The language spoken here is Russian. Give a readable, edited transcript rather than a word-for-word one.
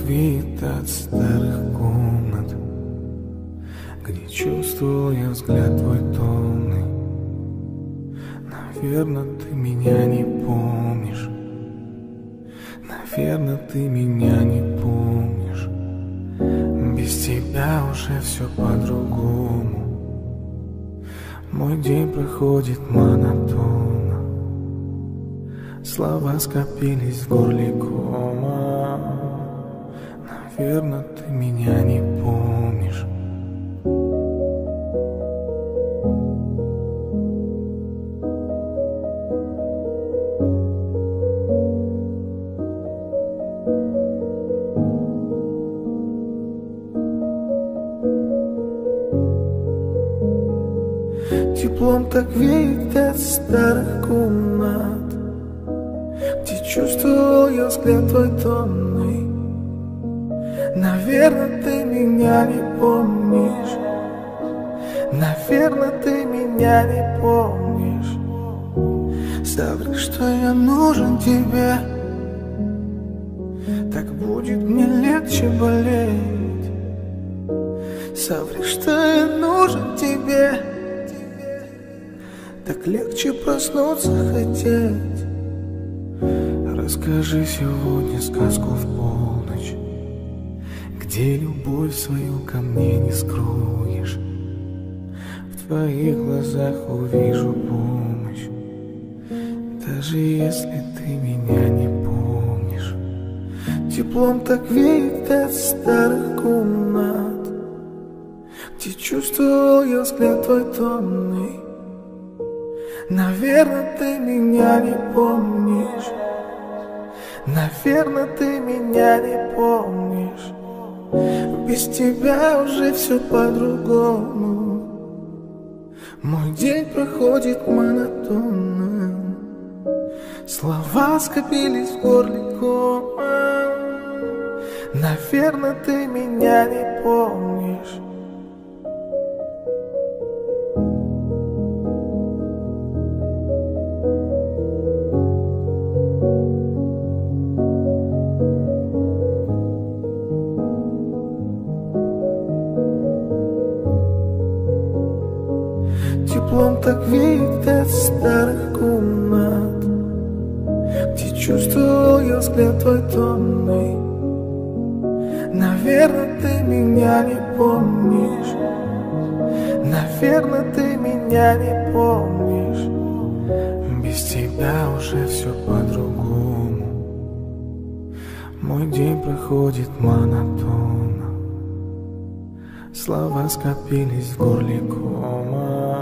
вид от старых комнат, где чувствовал я взгляд твой томный. Наверно, ты меня не помнишь. Наверно, ты меня не помнишь. Без тебя уже все по-другому. Мой день проходит монотонно. Слова скопились в горле кома. Наверно, ты меня не помнишь. Теплом так веет от старых комнат, где чувствовал я взгляд твой томный. Наверно, ты меня не помнишь. Наверно, ты меня не помнишь. Соври, что я нужен тебе, так будет мне легче болеть. Соври, что я нужен тебе, так легче проснуться хотеть. Расскажи сегодня сказку в полночь, где любовь свою ко мне не скроешь. В твоих глазах увижу помощь, даже если ты меня не помнишь. Теплом так веет от старых комнат, где чувствовал я взгляд твой томный. Наверно, ты меня не помнишь. Наверно, ты меня не помнишь. Без тебя уже все по-другому. Мой день проходит монотонно. Слова скопились в горле кома. Наверно, ты меня не помнишь. Теплом так веет от старых комнат, где чувствовал я взгляд твой томный. Наверно, ты меня не помнишь. Наверно, ты меня не помнишь. Без тебя уже все по-другому. Мой день проходит монотонно. Слова скопились в горле кома.